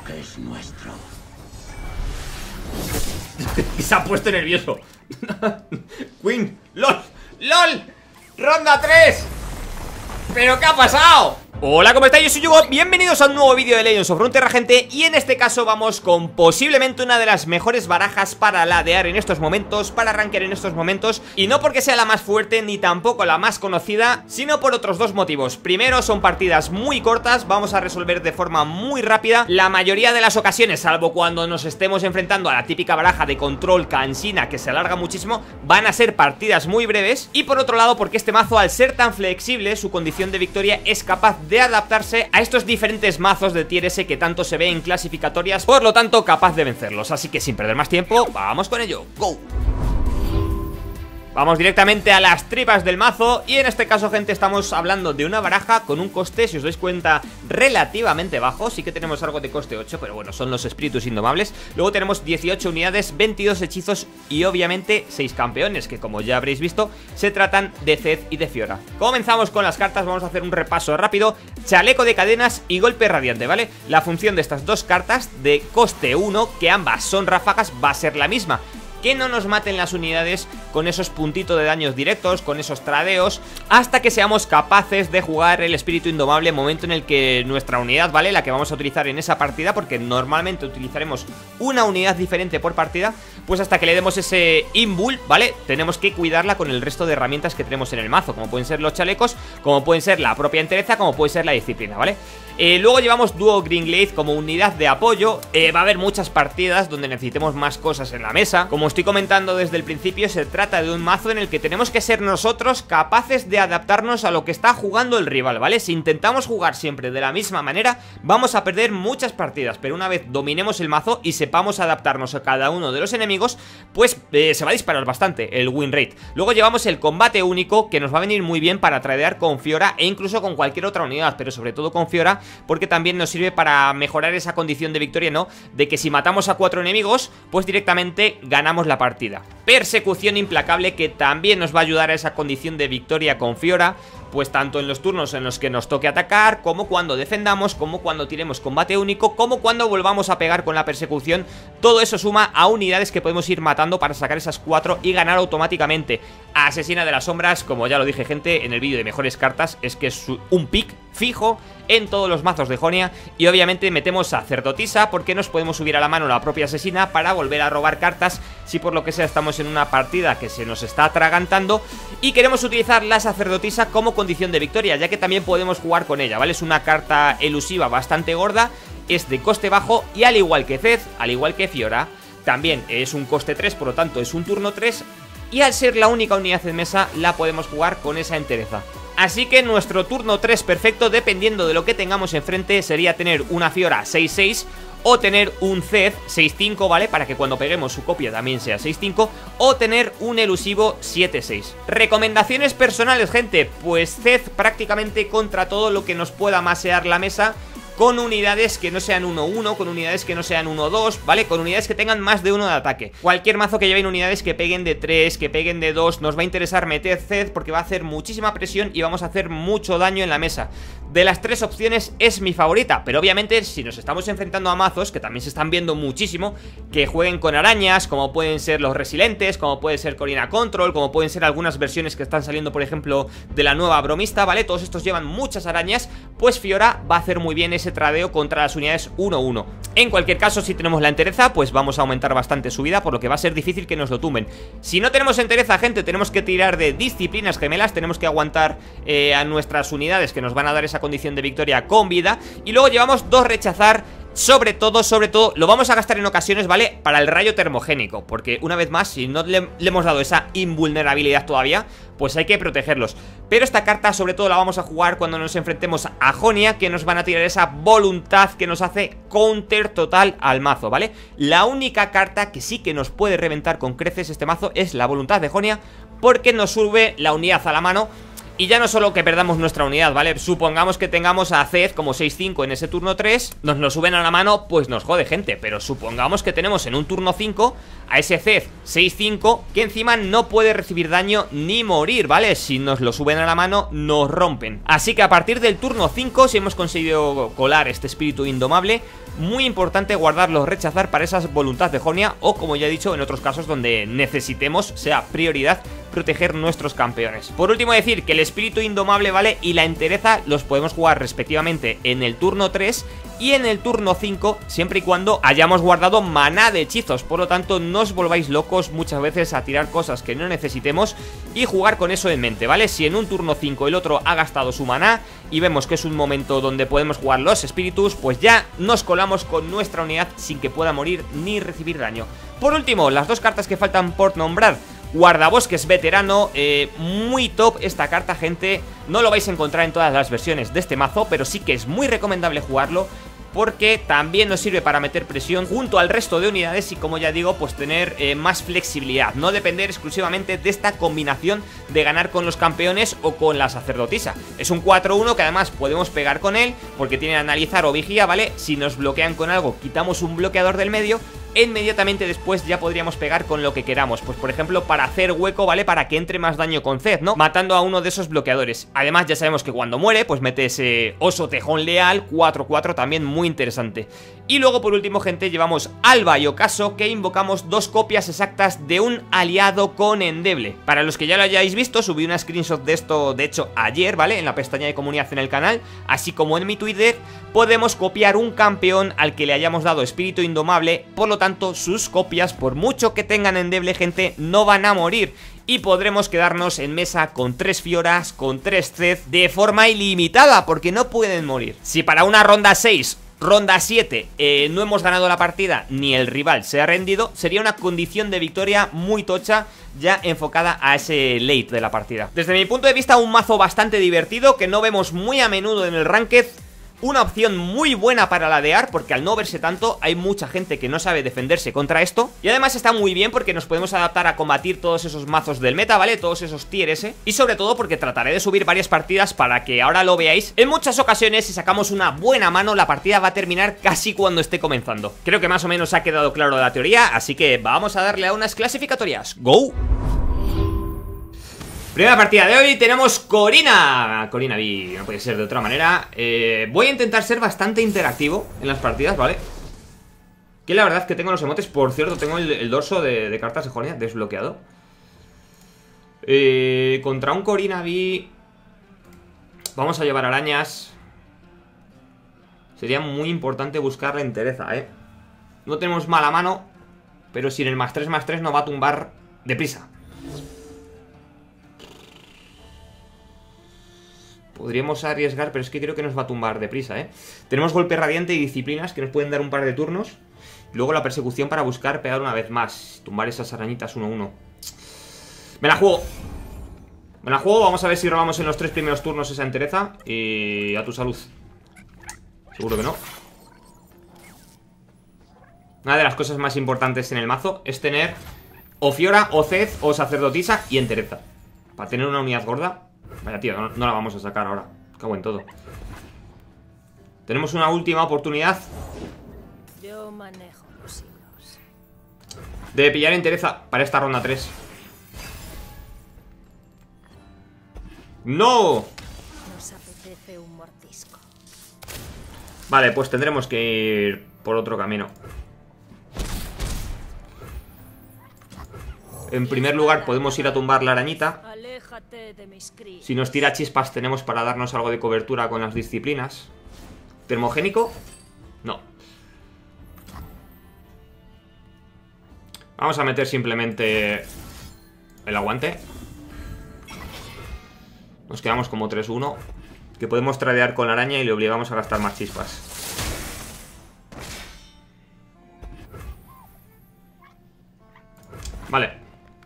que es nuestro. Se ha puesto nervioso. Queen, LOL, LOL. Ronda 3. ¿Pero qué ha pasado? Hola, ¿cómo estáis? Yo soy Yugo, bienvenidos a un nuevo vídeo de Legends of Runeterra, gente. Y en este caso vamos con posiblemente una de las mejores barajas para ladear en estos momentos, para rankear en estos momentos. Y no porque sea la más fuerte, ni tampoco la más conocida, sino por otros dos motivos. Primero, son partidas muy cortas, vamos a resolver de forma muy rápida. La mayoría de las ocasiones, salvo cuando nos estemos enfrentando a la típica baraja de control cansina que se alarga muchísimo, van a ser partidas muy breves. Y por otro lado, porque este mazo, al ser tan flexible, su condición de victoria es capaz de adaptarse a estos diferentes mazos de tier S que tanto se ve en clasificatorias, por lo tanto capaz de vencerlos. Así que sin perder más tiempo, vamos con ello. ¡Go! Vamos directamente a las tripas del mazo. Y en este caso, gente, estamos hablando de una baraja con un coste, si os dais cuenta, relativamente bajo. Sí que tenemos algo de coste 8, pero bueno, son los espíritus indomables. Luego tenemos 18 unidades, 22 hechizos y obviamente 6 campeones, que como ya habréis visto, se tratan de Zed y de Fiora. Comenzamos con las cartas, vamos a hacer un repaso rápido. Chaleco de cadenas y golpe radiante, ¿vale? La función de estas dos cartas de coste 1, que ambas son ráfagas, va a ser la misma: que no nos maten las unidades con esos puntitos de daños directos, con esos tradeos, hasta que seamos capaces de jugar el espíritu indomable, momento en el que nuestra unidad, ¿vale?, la que vamos a utilizar en esa partida, porque normalmente utilizaremos una unidad diferente por partida, pues hasta que le demos ese inbull, ¿vale?, tenemos que cuidarla con el resto de herramientas que tenemos en el mazo, como pueden ser los chalecos, como pueden ser la propia entereza, como puede ser la disciplina, ¿vale? Luego llevamos dúo Greenglade como unidad de apoyo. Va a haber muchas partidas donde necesitemos más cosas en la mesa. Como estoy comentando desde el principio, se trata de un mazo en el que tenemos que ser nosotros capaces de adaptarnos a lo que está jugando el rival, ¿vale? Si intentamos jugar siempre de la misma manera, vamos a perder muchas partidas, pero una vez dominemos el mazo y sepamos adaptarnos a cada uno de los enemigos, pues se va a disparar bastante el win rate. Luego llevamos el combate único, que nos va a venir muy bien para tradear con Fiora e incluso con cualquier otra unidad, pero sobre todo con Fiora, porque también nos sirve para mejorar esa condición de victoria, ¿no? De que si matamos a 4 enemigos, pues directamente ganamos la partida. Persecución implacable, que también nos va a ayudar a esa condición de victoria con Fiora, pues tanto en los turnos en los que nos toque atacar, como cuando defendamos, como cuando tiremos combate único, como cuando volvamos a pegar con la persecución. Todo eso suma a unidades que podemos ir matando para sacar esas 4 y ganar automáticamente. Asesina de las sombras, como ya lo dije, gente, en el vídeo de mejores cartas, es que es un pick fijo en todos los mazos de Jonia. Y obviamente metemos sacerdotisa, porque nos podemos subir a la mano la propia asesina para volver a robar cartas si por lo que sea estamos en una partida que se nos está atragantando y queremos utilizar la sacerdotisa como condición de victoria, ya que también podemos jugar con ella, ¿vale? Es una carta elusiva bastante gorda, es de coste bajo y, al igual que Zed, al igual que Fiora, también es un coste 3, por lo tanto es un turno 3, y al ser la única unidad en mesa la podemos jugar con esa entereza. Así que nuestro turno 3 perfecto, dependiendo de lo que tengamos enfrente, sería tener una Fiora 6-6 o tener un Zed 6-5, ¿vale? Para que cuando peguemos su copia también sea 6-5, o tener un elusivo 7-6. Recomendaciones personales, gente, pues Zed prácticamente contra todo lo que nos pueda masear la mesa, con unidades que no sean 1-1, con unidades que no sean 1-2, ¿vale? Con unidades que tengan más de 1 de ataque. Cualquier mazo que lleven unidades que peguen de 3, que peguen de 2, nos va a interesar meter Zed, porque va a hacer muchísima presión y vamos a hacer mucho daño en la mesa. De las 3 opciones es mi favorita, pero obviamente si nos estamos enfrentando a mazos, que también se están viendo muchísimo, que jueguen con arañas, como pueden ser los resilientes, como puede ser Corina Control, como pueden ser algunas versiones que están saliendo, por ejemplo, de la nueva bromista, ¿vale? Todos estos llevan muchas arañas, pues Fiora va a hacer muy bien ese tradeo contra las unidades 1-1. En cualquier caso, si tenemos la entereza, pues vamos a aumentar bastante su vida, por lo que va a ser difícil que nos lo tumben. Si no tenemos entereza, gente, tenemos que tirar de disciplinas gemelas, tenemos que aguantar a nuestras unidades que nos van a dar esa condición de victoria con vida. Y luego llevamos 2 rechazar. Sobre todo, lo vamos a gastar en ocasiones, ¿vale? Para el rayo termogénico, porque una vez más, si no le hemos dado esa invulnerabilidad todavía, pues hay que protegerlos. Pero esta carta sobre todo la vamos a jugar cuando nos enfrentemos a Jonia, que nos van a tirar esa voluntad que nos hace counter total al mazo, ¿vale? La única carta que sí que nos puede reventar con creces este mazo es la voluntad de Jonia, porque nos sube la unidad a la mano Y ya no solo que perdamos nuestra unidad, ¿vale? Supongamos que tengamos a Zed como 6-5 en ese turno 3, nos lo suben a la mano, pues nos jode, gente. Pero supongamos que tenemos en un turno 5 a ese Zed 6-5, que encima no puede recibir daño ni morir, ¿vale? Si nos lo suben a la mano, nos rompen. Así que a partir del turno 5, si hemos conseguido colar este espíritu indomable, muy importante guardarlo, rechazar para esa voluntad de Jonia, o como ya he dicho, en otros casos donde necesitemos, sea prioridad, proteger nuestros campeones. Por último, decir que el espíritu indomable, ¿vale? Y la entereza los podemos jugar respectivamente en el turno 3 y en el turno 5, siempre y cuando hayamos guardado maná de hechizos. Por lo tanto, no os volváis locos muchas veces a tirar cosas que no necesitemos y jugar con eso en mente, ¿vale? Si en un turno 5 el otro ha gastado su maná y vemos que es un momento donde podemos jugar los espíritus, pues ya nos colamos con nuestra unidad sin que pueda morir ni recibir daño. Por último, las dos cartas que faltan por nombrar. Guardabosques veterano, muy top esta carta, gente. No lo vais a encontrar en todas las versiones de este mazo, pero sí que es muy recomendable jugarlo, porque también nos sirve para meter presión junto al resto de unidades y, como ya digo, pues tener más flexibilidad, no depender exclusivamente de esta combinación de ganar con los campeones o con la sacerdotisa. Es un 4-1 que además podemos pegar con él porque tiene analizar o vigía, ¿vale? Si nos bloquean con algo, quitamos un bloqueador del medio, inmediatamente después ya podríamos pegar con lo que queramos. Pues por ejemplo para hacer hueco, ¿vale? Para que entre más daño con Zed, ¿no? Matando a uno de esos bloqueadores. Además ya sabemos que cuando muere pues mete ese oso tejón leal 4-4, también muy interesante. Y luego por último, gente, llevamos Alba y Ocaso, que invocamos dos copias exactas de un aliado con endeble. Para los que ya lo hayáis visto, subí una screenshot de esto, de hecho ayer, ¿vale? En la pestaña de comunidad en el canal, así como en mi Twitter. Podemos copiar un campeón al que le hayamos dado espíritu indomable. Por lo tanto, sus copias, por mucho que tengan endeble, gente, no van a morir. Y podremos quedarnos en mesa con 3 Fioras, con 3 Zed, de forma ilimitada, porque no pueden morir. Si para una ronda 6, ronda 7, no hemos ganado la partida, ni el rival se ha rendido, sería una condición de victoria muy tocha, ya enfocada a ese late de la partida. Desde mi punto de vista, un mazo bastante divertido, que no vemos muy a menudo en el Ranked. Una opción muy buena para ladear, porque al no verse tanto hay mucha gente que no sabe defenderse contra esto. Y además está muy bien porque nos podemos adaptar a combatir todos esos mazos del meta, ¿vale? Todos esos tier S. Y sobre todo porque trataré de subir varias partidas para que ahora lo veáis. En muchas ocasiones, si sacamos una buena mano, la partida va a terminar casi cuando esté comenzando. Creo que más o menos ha quedado claro la teoría, así que vamos a darle a unas clasificatorias. ¡Go! Primera partida de hoy, tenemos Corina V, no puede ser de otra manera. Voy a intentar ser bastante interactivo en las partidas, ¿vale? Que la verdad es que tengo los emotes. Por cierto, tengo el dorso de cartas de Jonia desbloqueado. Contra un Corina V vamos a llevar arañas. Sería muy importante buscar la entereza, No tenemos mala mano, pero sin el +3/+3 nos va a tumbar deprisa. Podríamos arriesgar, pero es que creo que nos va a tumbar deprisa, Tenemos golpe radiante y disciplinas que nos pueden dar un par de turnos. Luego la persecución para buscar pegar una vez más. Tumbar esas arañitas 1-1. Me la juego. Me la juego, vamos a ver si robamos en los 3 primeros turnos esa entereza. Y a tu salud. Seguro que no. Una de las cosas más importantes en el mazo es tener o Fiora, o Zed, o sacerdotisa y entereza. Para tener una unidad gorda. Vaya tío, no la vamos a sacar ahora. Cago en todo. Tenemos una última oportunidad. Yo manejo los hilos. De pillar entereza para esta ronda 3. ¡No! Nos apetece un mordisco. Vale, pues tendremos que ir por otro camino. En primer lugar podemos ir a tumbar la arañita. Si nos tira chispas tenemos para darnos algo de cobertura con las disciplinas. ¿Termogénico? No. Vamos a meter simplemente el aguante. Nos quedamos como 3-1. Que podemos tradear con la araña y le obligamos a gastar más chispas. Vale.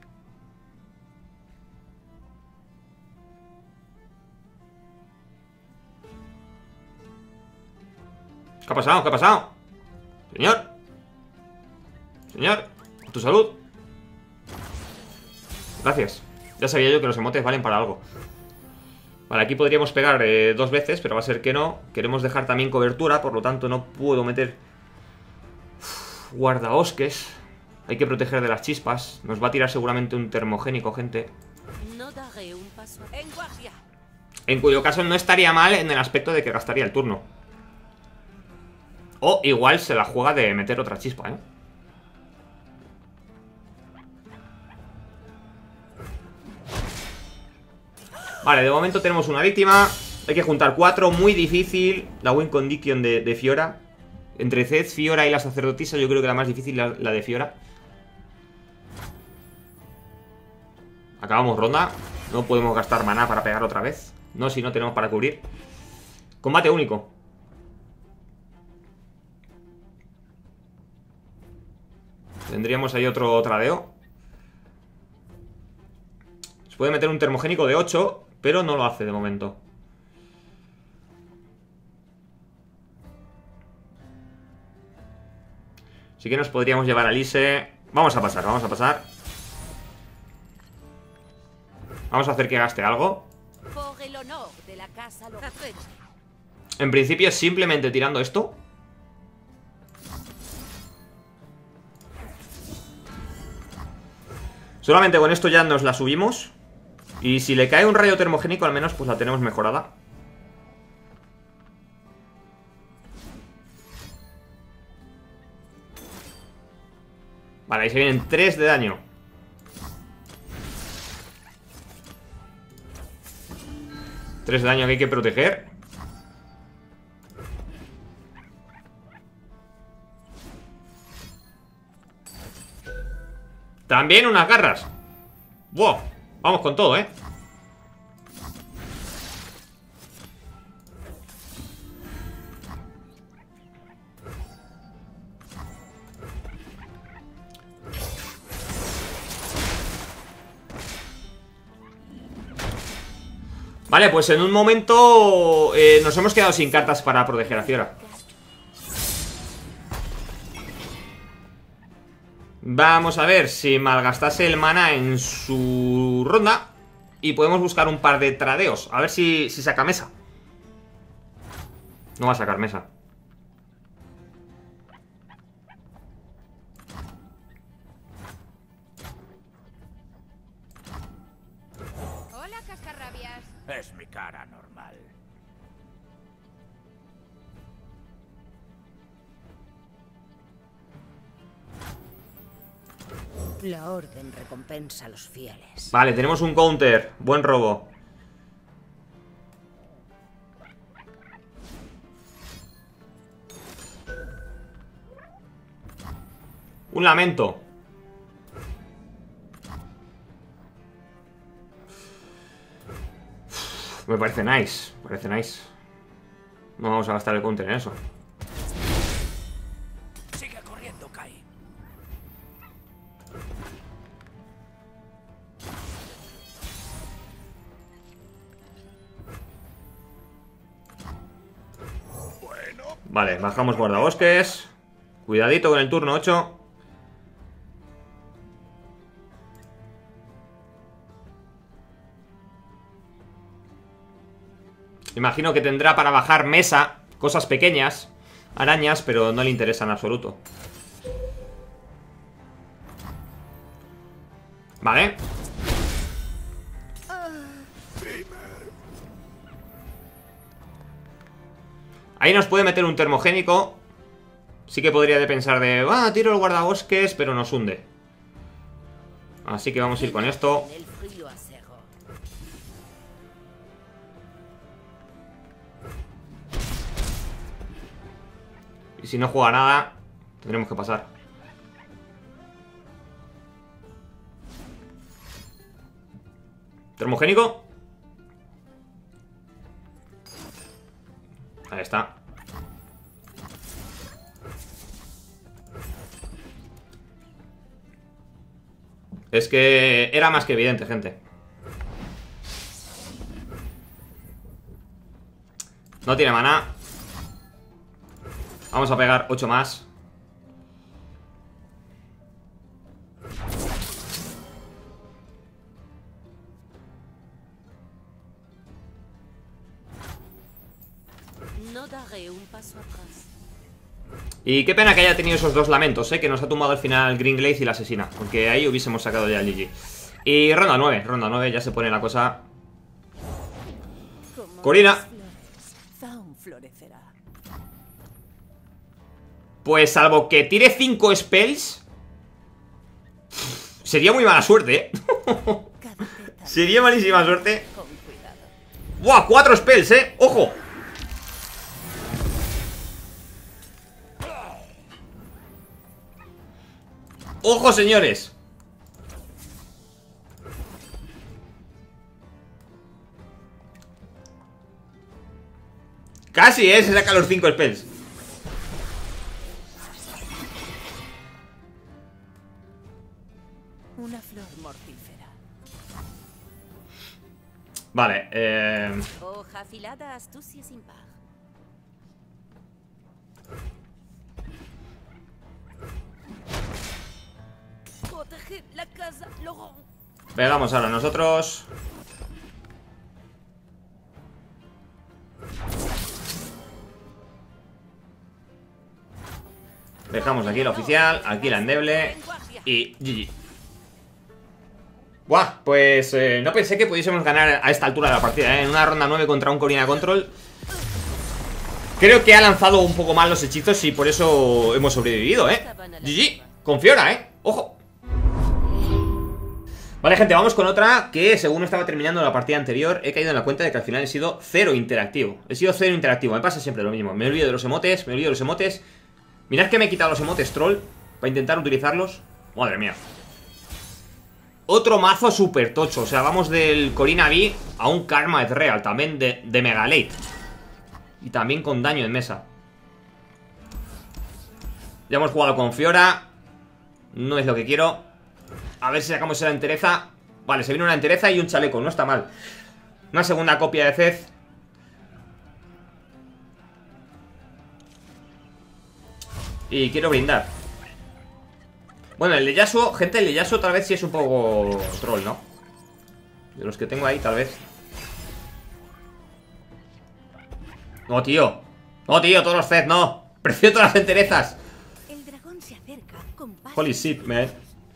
¿Qué ha pasado? ¿Qué ha pasado? Señor. Señor, tu salud. Gracias. Ya sabía yo que los emotes valen para algo. Vale, aquí podríamos pegar 2 veces, pero va a ser que no. Queremos dejar también cobertura, por lo tanto no puedo meter guardabosques. Hay que proteger de las chispas. Nos va a tirar seguramente un termogénico, gente. No daré un paso en guardia. En cuyo caso no estaría mal en el aspecto de que gastaría el turno. O igual se la juega de meter otra chispa, ¿eh? Vale, de momento tenemos una víctima. Hay que juntar 4, muy difícil. La win condition de Fiora. Entre Zed, Fiora y la sacerdotisa, yo creo que la más difícil la de Fiora. Acabamos ronda. No podemos gastar maná para pegar otra vez. No, si no tenemos para cubrir. Combate único. Tendríamos ahí otro tradeo. Se puede meter un termogénico de 8, pero no lo hace de momento. Así que nos podríamos llevar a Lise. Vamos a pasar, vamos a pasar. Vamos a hacer que gaste algo. Por el honor de la casa lo hace. En principio simplemente tirando esto. Solamente con esto ya nos la subimos. Y si le cae un rayo termogénico al menos pues la tenemos mejorada. Vale, ahí se vienen 3 de daño. Tres de daño que hay que proteger. También unas garras. ¡Wow! Vamos con todo, ¿eh? Vale, pues en un momento nos hemos quedado sin cartas para proteger a Fiora. Vamos a ver si malgastase el mana en su ronda. Y podemos buscar un par de tradeos. A ver si saca mesa. No va a sacar mesa. Hola, cascarrabias. Es mi cara normal. La orden recompensa a los fieles. Vale, tenemos un counter. Buen robo. Un lamento. Me parece nice. Parece nice. No vamos a gastar el counter en eso. Sigue corriendo, Kai. Vale, bajamos guardabosques. Cuidadito con el turno 8. Imagino que tendrá para bajar mesa. Cosas pequeñas, arañas, pero no le interesa en absoluto. Vale. Ahí nos puede meter un termogénico. Sí que podría de pensar de... tiro el guardabosques, pero nos hunde. Así que vamos a ir con esto. En el frío acero. Y si no juega nada, tendremos que pasar. Termogénico. Ahí está. Es que era más que evidente, gente. No tiene maná. Vamos a pegar 8 más. Y qué pena que haya tenido esos dos lamentos, que nos ha tumbado al final Greenglade y la asesina, porque ahí hubiésemos sacado ya el GG. Y ronda 9 ya se pone la cosa. Corina. Pues salvo que tire 5 spells, sería muy mala suerte, Sería malísima suerte. ¡Buah! 4 spells, ¡ojo! ¡Ojo, señores! Casi, se saca los 5 spells. Una flor mortífera. Vale, Hoja afilada, astucia sin par. Proteger la casa, Laurent. pegamos ahora nosotros. Dejamos aquí la oficial, aquí la endeble y GG. Buah, pues no pensé que pudiésemos ganar a esta altura de la partida, en una ronda 9 contra un Corina Control. Creo que ha lanzado un poco mal los hechizos y por eso hemos sobrevivido, GG, con Fiora, ojo. Vale, gente, vamos con otra que según estaba terminando la partida anterior he caído en la cuenta de que al final he sido cero interactivo. Me pasa siempre lo mismo, me olvido de los emotes, Mirad que me he quitado los emotes troll para intentar utilizarlos. Madre mía. Otro mazo super tocho. O sea, vamos del Corina V a un Karma Ezreal, también de Megalate. Y también con daño en mesa. Ya hemos jugado con Fiora. No es lo que quiero. A ver si sacamos la entereza. Vale, se viene una entereza y un chaleco, no está mal. Una segunda copia de Zed. Y quiero brindar. Bueno, el de Yasuo, gente, el de Yasuo tal vez sí es un poco troll, ¿no? De los que tengo ahí, tal vez. No, tío. No, tío, todos los Zed, no. Prefiero todas las enterezas. El dragón se acerca con pasos. Holy shit, man.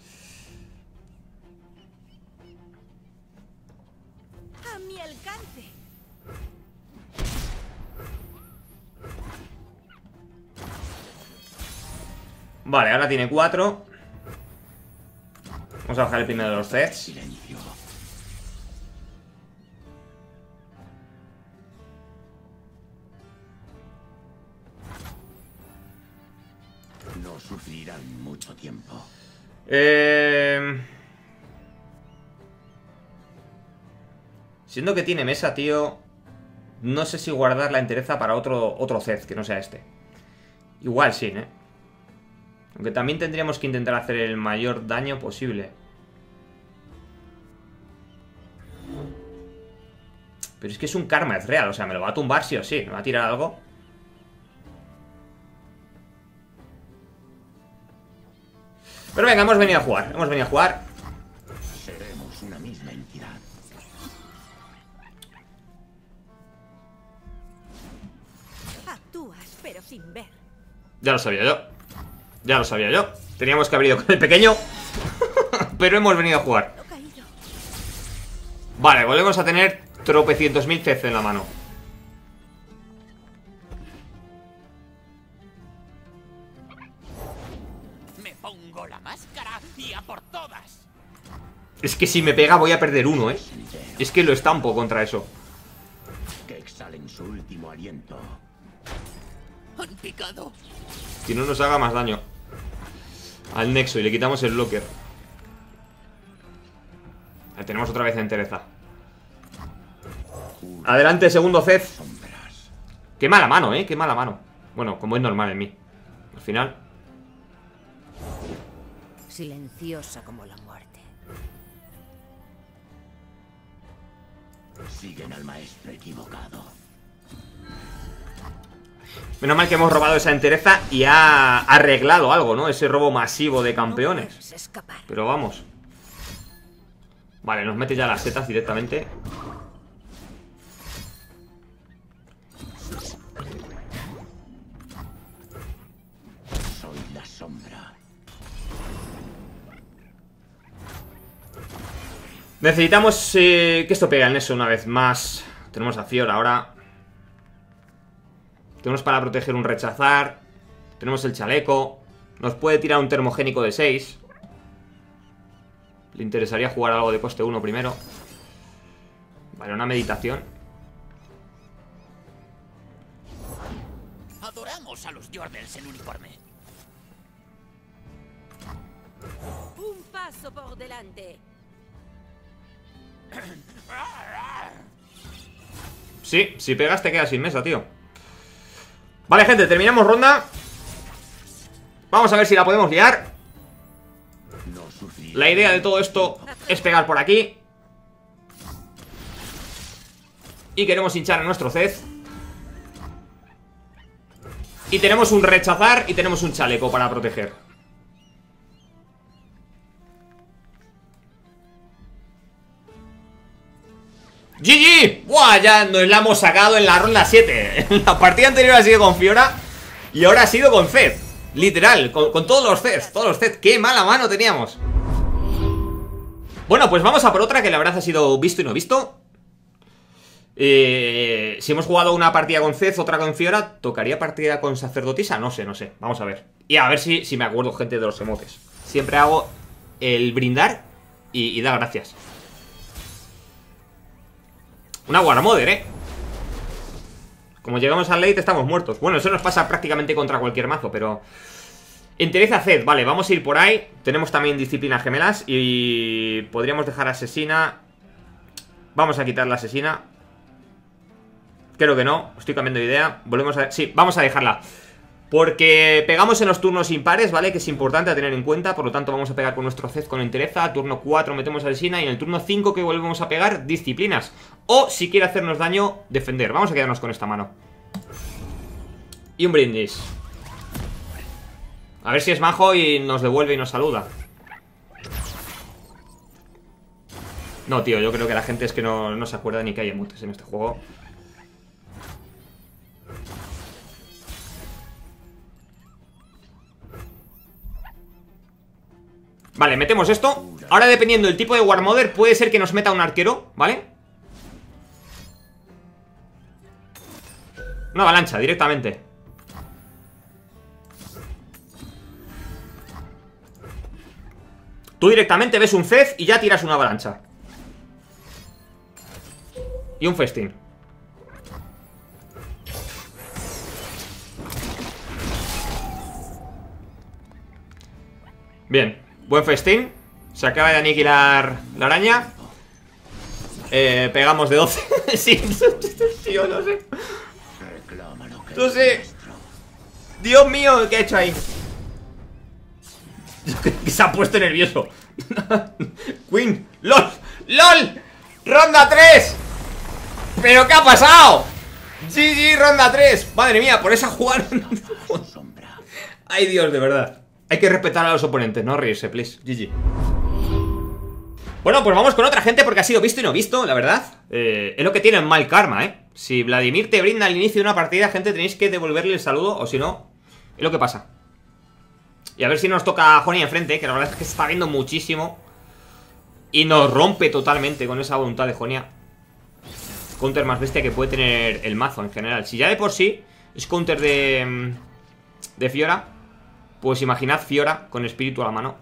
A mi alcance. Vale, ahora tiene 4. Vamos a bajar el primero de los Zeds. Silencio. No sufrirán mucho tiempo. Siendo que tiene mesa, tío, no sé si guardar la entereza para otro Zed que no sea este. Igual sí, Aunque también tendríamos que intentar hacer el mayor daño posible. Pero es que es un Karma Ezreal, o sea, me lo va a tumbar sí o sí. Me va a tirar algo. Pero venga, hemos venido a jugar. Seremos una misma entidad. Actúas, pero sin ver. Ya lo sabía yo. Teníamos que haber ido con el pequeño. Pero hemos venido a jugar. No caído. Vale, volvemos a tener tropecientos mil CC en la mano. Me pongo la máscara y a por todas. Es que si me pega voy a perder uno, Es que lo estampo contra eso. Que exhalen su último aliento. Han picado. Que no nos haga más daño al Nexo y le quitamos el blocker. Ahí tenemos otra vez entereza. Adelante, segundo Zed. Qué mala mano, qué mala mano. Bueno, como es normal en mí. Al final. Silenciosa como la muerte. Siguen al maestro equivocado. Menos mal que hemos robado esa entereza y ha arreglado algo, ¿no? Ese robo masivo de campeones. No puedes escapar. Pero vamos. Vale, nos mete ya las setas directamente. sombra. Necesitamos que esto pegue al Nexo una vez más. Tenemos a Fiora ahora. Tenemos para proteger un rechazar. Tenemos el chaleco. Nos puede tirar un termogénico de 6. Le interesaría jugar algo de coste 1 primero. Vale, una meditación. Adoramos a los Yordles en uniforme. Un paso por delante. Sí, si pegas te quedas sin mesa, tío. Vale, gente, terminamos ronda. Vamos a ver si la podemos liar. La idea de todo esto es pegar por aquí. Y queremos hinchar a nuestro Zed. Y tenemos un rechazar y tenemos un chaleco para proteger. ¡GG! ¡Buah! Ya nos la hemos sacado en la ronda 7. La partida anterior ha sido con Fiora y ahora ha sido con Zed. Literal, con todos los Zeds. Todos los Zeds. ¡Qué mala mano teníamos! Bueno, pues vamos a por otra que la verdad ha sido visto y no visto. Si hemos jugado una partida con Zed, otra con Fiora, ¿tocaría partida con sacerdotisa? No sé, no sé. Vamos a ver. Y a ver si me acuerdo, gente, de los emotes. Siempre hago el brindar y dar gracias. Una Warmother, Como llegamos al late estamos muertos. Bueno, eso nos pasa prácticamente contra cualquier mazo, pero... Entereza Zed, vale, vamos a ir por ahí. Tenemos también disciplinas gemelas y podríamos dejar asesina. Vamos a quitar la asesina. Creo que no, estoy cambiando de idea. Volvemos a... Sí, vamos a dejarla. Porque pegamos en los turnos impares, ¿vale? Que es importante a tener en cuenta. Por lo tanto vamos a pegar con nuestro Zed con entereza. Turno 4 metemos asesina y en el turno 5 que volvemos a pegar, disciplinas. O si quiere hacernos daño, defender. Vamos a quedarnos con esta mano. Y un brindis. A ver si es majo y nos devuelve y nos saluda. No, tío, yo creo que la gente es que no se acuerda ni que hay emotes en este juego. Vale, metemos esto. Ahora dependiendo del tipo de Warmother puede ser que nos meta un arquero, ¿vale? Una avalancha, directamente. Tú directamente ves un Zed y ya tiras una avalancha. Y un festín. Bien, buen festín. Se acaba de aniquilar la araña. Pegamos de 12. Sí, yo no sé. No sé. Dios mío, ¿qué ha hecho ahí? Que se ha puesto nervioso. Queen, LOL, LOL. Ronda 3. ¿Pero qué ha pasado? GG, ronda 3. Madre mía, por esa jugada. Ay, Dios, de verdad. Hay que respetar a los oponentes, no reírse, please. GG. Bueno, pues vamos con otra, gente, porque ha sido visto y no visto, la verdad. Es lo que tiene el mal karma, Si Vladimir te brinda al inicio de una partida, gente, tenéis que devolverle el saludo, o si no, es lo que pasa. Y a ver si nos toca a Jonia enfrente, que la verdad es que se está viendo muchísimo. Y nos rompe totalmente con esa voluntad de Jonia. Counter más bestia que puede tener el mazo en general. Si ya de por sí es counter de Fiora, pues imaginad Fiora con espíritu a la mano.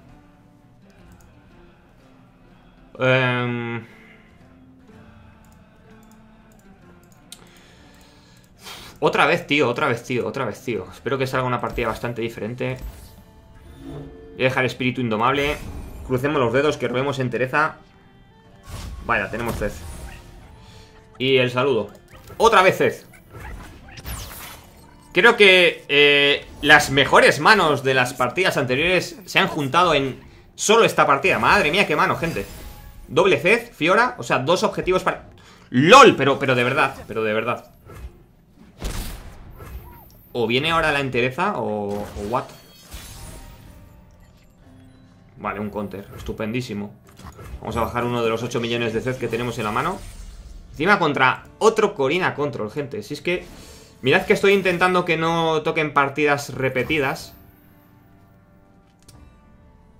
Otra vez, tío, otra vez, tío, otra vez, tío. Espero que salga una partida bastante diferente. Voy a dejar espíritu indomable. Crucemos los dedos, que robemos entereza. Vaya, tenemos Zed. Y el saludo. Otra vez Zed. Creo que las mejores manos de las partidas anteriores se han juntado en solo esta partida. Madre mía, qué mano, gente. Doble Zed, Fiora, o sea, 2 objetivos para... ¡LOL! Pero de verdad, pero de verdad. O viene ahora la entereza o what. Vale, un counter, estupendísimo. Vamos a bajar uno de los 8 millones de Zed que tenemos en la mano. Encima contra otro Corina Control, gente. Si es que... Mirad que estoy intentando que no toquen partidas repetidas.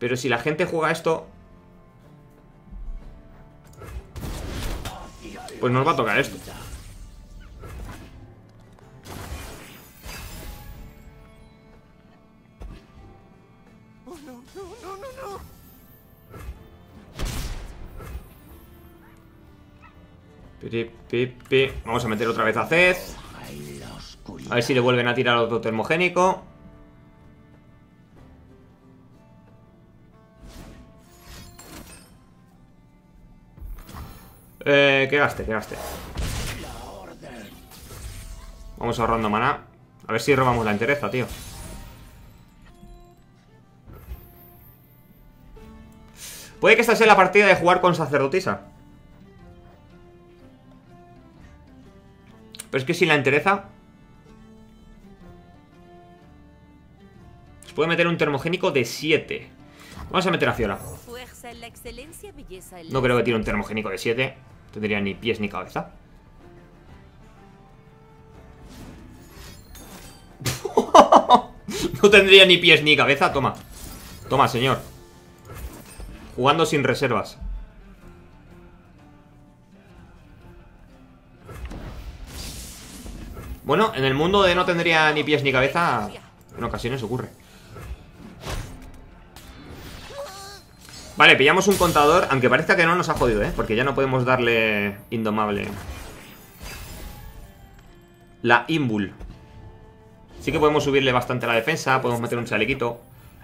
Pero si la gente juega esto, pues nos va a tocar esto. Vamos a meter otra vez a Zed. A ver si le vuelven a tirar otro termogénico. Que gaste, que gaste. Vamos ahorrando maná. A ver si robamos la entereza, tío. Puede que esta sea la partida de jugar con sacerdotisa. Pero es que sin la entereza se puede meter un termogénico de 7. Vamos a meter a Fiora. No creo que tiene un termogénico de 7. No tendría ni pies ni cabeza. No tendría ni pies ni cabeza. Toma. Toma, señor. Jugando sin reservas. Bueno, en el mundo de no tendría ni pies ni cabeza, en ocasiones ocurre. Vale, pillamos un contador, aunque parezca que no nos ha jodido, porque ya no podemos darle indomable. La Imbul. Sí que podemos subirle bastante la defensa, podemos meter un chalequito.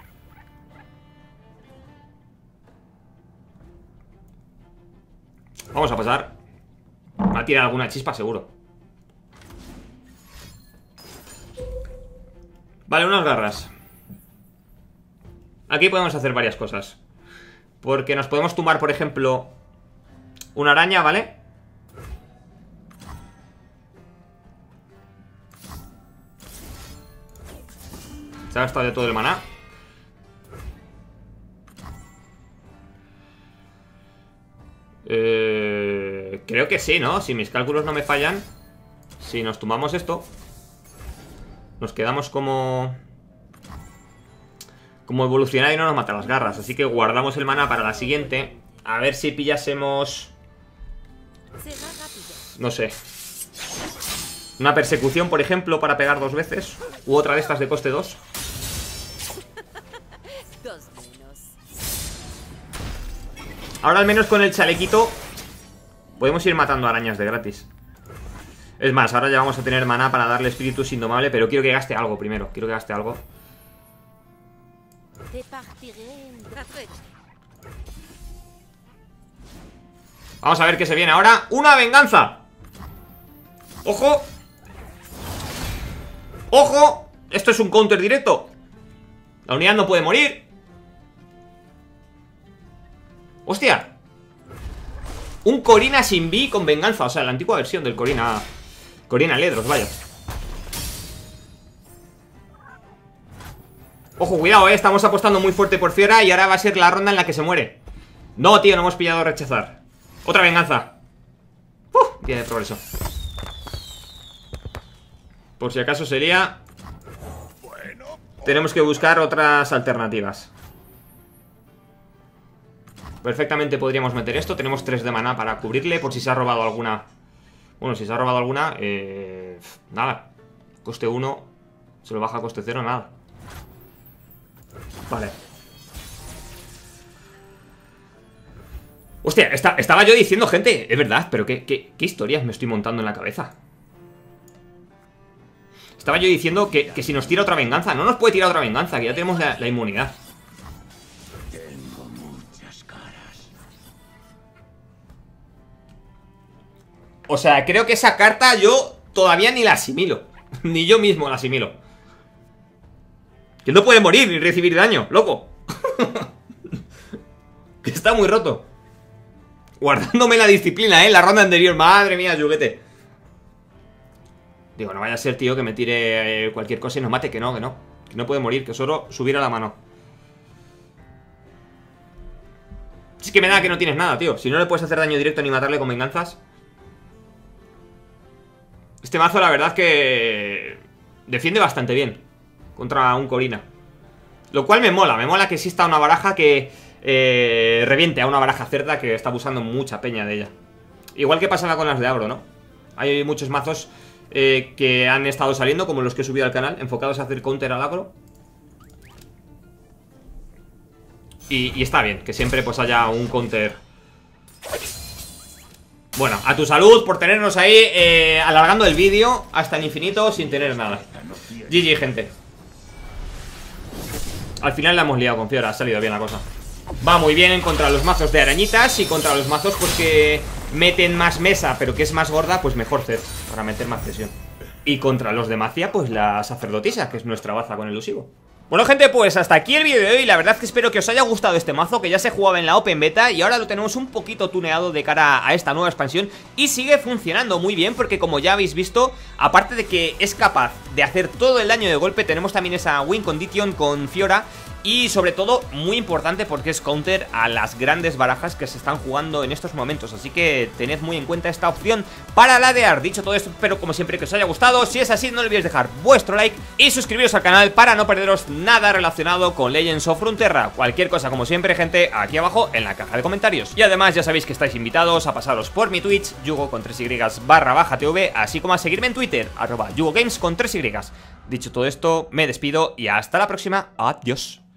Vamos a pasar. Va a tirar alguna chispa seguro. Vale, unas garras. Aquí podemos hacer varias cosas. Porque nos podemos tumbar, por ejemplo, una araña, ¿vale? Se ha gastado de todo el maná. Creo que sí, ¿no? Si mis cálculos no me fallan. Si nos tumbamos esto, nos quedamos como evolucionar y no nos mata las garras. Así que guardamos el maná para la siguiente. A ver si pillásemos, no sé, una persecución, por ejemplo, para pegar 2 veces. U otra de estas de coste 2. Ahora al menos con el chalequito podemos ir matando arañas de gratis. Es más, ahora ya vamos a tener maná para darle espíritus indomable. Pero quiero que gaste algo primero. Quiero que gaste algo. Vamos a ver qué se viene ahora. ¡Una venganza! ¡Ojo! ¡Ojo! Esto es un counter directo. La unidad no puede morir. ¡Hostia! Un Corina sin B con venganza. O sea, la antigua versión del Corina Ledros, vaya. Ojo, cuidado, estamos apostando muy fuerte por Fiora. Y ahora va a ser la ronda en la que se muere. No, tío, no hemos pillado rechazar. Otra venganza. Día de progreso. Por si acaso sería. Tenemos que buscar otras alternativas. Perfectamente podríamos meter esto. Tenemos 3 de maná para cubrirle. Por si se ha robado alguna. Bueno, si se ha robado alguna, nada. Coste 1 se lo baja a coste 0, nada. Vale. Hostia, estaba yo diciendo, gente, es verdad, pero ¿qué historias me estoy montando en la cabeza? Estaba yo diciendo que si nos tira otra venganza. No nos puede tirar otra venganza, que ya tenemos la inmunidad. Tengo muchas caras. O sea, creo que esa carta yo todavía ni la asimilo. Ni yo mismo la asimilo. Que no puede morir ni recibir daño, loco. Que está muy roto. Guardándome la disciplina, la ronda anterior. Madre mía, juguete. Digo, no vaya a ser, tío, que me tire cualquier cosa y nos mate. Que no. Que no puede morir, que solo subir a la mano. Es que me da que no tienes nada, tío. Si no le puedes hacer daño directo ni matarle con venganzas. Este mazo, la verdad es que defiende bastante bien contra un Corina. Lo cual me mola que exista una baraja que reviente a una baraja cerda que está abusando mucha peña de ella. Igual que pasaba con las de agro, ¿no? Hay muchos mazos que han estado saliendo, como los que he subido al canal, enfocados a hacer counter al agro. Y está bien, que siempre pues haya un counter. Bueno, a tu salud por tenernos ahí alargando el vídeo hasta el infinito sin tener nada. GG, gente. Al final la hemos liado con Fiora, ha salido bien la cosa. Va muy bien contra los mazos de arañitas y contra los mazos pues que meten más mesa pero que es más gorda, pues mejor Zed, para meter más presión. Y contra los de Macia, pues la sacerdotisa, que es nuestra baza con elusivo. Bueno, gente, pues hasta aquí el vídeo de hoy. La verdad es que espero que os haya gustado este mazo, que ya se jugaba en la Open Beta y ahora lo tenemos un poquito tuneado de cara a esta nueva expansión. Y sigue funcionando muy bien porque, como ya habéis visto, aparte de que es capaz de hacer todo el daño de golpe, tenemos también esa win condition con Fiora. Y sobre todo, muy importante porque es counter a las grandes barajas que se están jugando en estos momentos. Así que tened muy en cuenta esta opción para ladear. Dicho todo esto, espero como siempre que os haya gustado. Si es así, no olvidéis dejar vuestro like y suscribiros al canal para no perderos nada relacionado con Legends of Runeterra. Cualquier cosa, como siempre, gente, aquí abajo en la caja de comentarios. Y además ya sabéis que estáis invitados a pasaros por mi Twitch, Yugo con 3y_TV, así como a seguirme en Twitter, @YugoGames con 3y. Dicho todo esto, me despido y hasta la próxima. Adiós.